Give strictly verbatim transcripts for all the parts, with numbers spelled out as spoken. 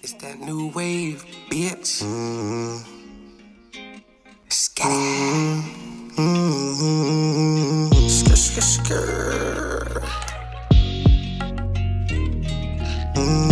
It's that new wave, bitch. Mm-hmm. Scat. Mm-hmm. Skr, skr, skr. Mm-hmm.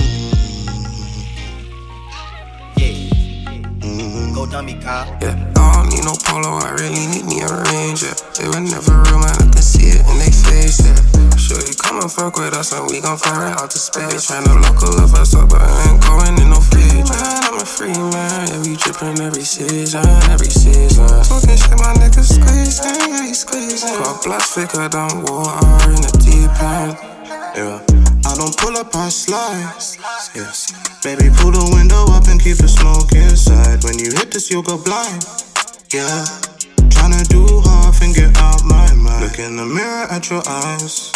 Yeah. Go dummy, Kyle. Yeah, I don't need no polo, I really need me a range, yeah. They were never real, man, I can see it in they face, yeah. Sure, you come and fuck with us and we gon' fly right out to space. Tryna local love us up, but I ain't going in no fridge. Man, I'm a free man, yeah, we drippin' every season, every season. Talking shit, my niggas squeezing, yeah, he squeezing. Got blood thicker than water in the deep end. Yeah, I don't pull up, I slide. Yes, baby, pull the window up and keep the smoke inside. When you hit this, you'll go blind. Yeah, tryna do half and get out my mind. Look in the mirror at your eyes.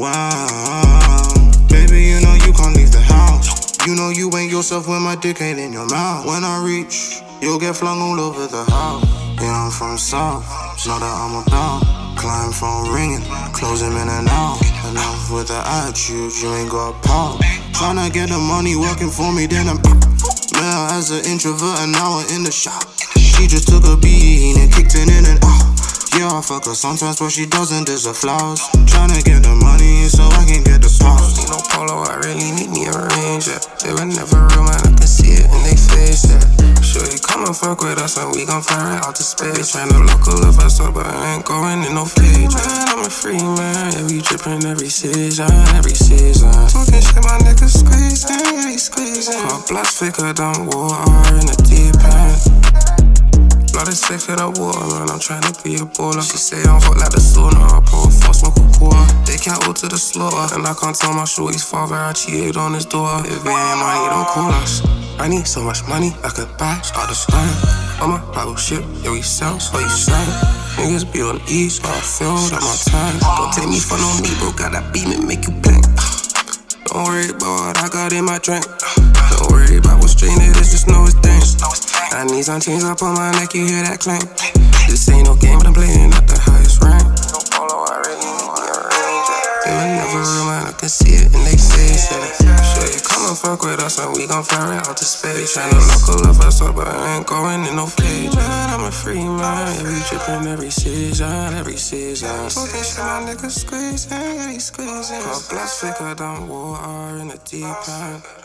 Wow, baby, you know you can't leave the house. You know you ain't yourself when my dick ain't in your mouth. When I reach, you'll get flung all over the house. Yeah, I'm from South, know that I'm about. Client phone ringing, close him in and out. Enough with the attitude, you ain't got power. Tryna get the money working for me, then I'm male as an introvert, an hour in the shop. She just took a beat and kicked it in and out. Yeah, I fuck her sometimes, but she doesn't deserve flowers. Tryna get the money so I can get the powers. Need no polo, I really need me a range, yeah. They were never real, man, I can see it in they face, yeah. Sure, you come and fuck with us and we gon' fly right out to space. Tryna local love us up, but I ain't going in no fridge. Man, I'm a free man, yeah, we drippin' every season, every season. Talking shit, my niggas squeezing, yeah, he squeezing. Got blood thicker than water in the deep end. Blood is thicker than water, man, I'm tryna be a baller. She say I'm hot like the sauna, I pour a force, smoke a quarter. They cattle to the slaughter, and I can't tell my shorty's father I cheated on his daughter. If it ain't money, don't call us. I need so much money, I could buy, start a slang. I'm a Bible ship, yeah, we sell, so you sang. Niggas be on E, so I feel that my time. Don't take me for no Negro, got that beam and make you blank. Don't worry about what I got in my drink. Don't worry about what strain it is, just know it's dance. I need some chains up on my neck, you hear that clank. This ain't no game, but I'm playing at the highest rank. No polo, I really need me a range. They were never real, man, I can see it in they face, yeah. Sure, you come and fuck with us and we gon' fly right out to space. Tryna local love us up, but I ain't going in no cage. Man, I'm a free man, yeah, we drippin' every season, every season. Talking shit, my niggas squeezing, yeah, he squeezing. Got blood thicker than water in the deep end.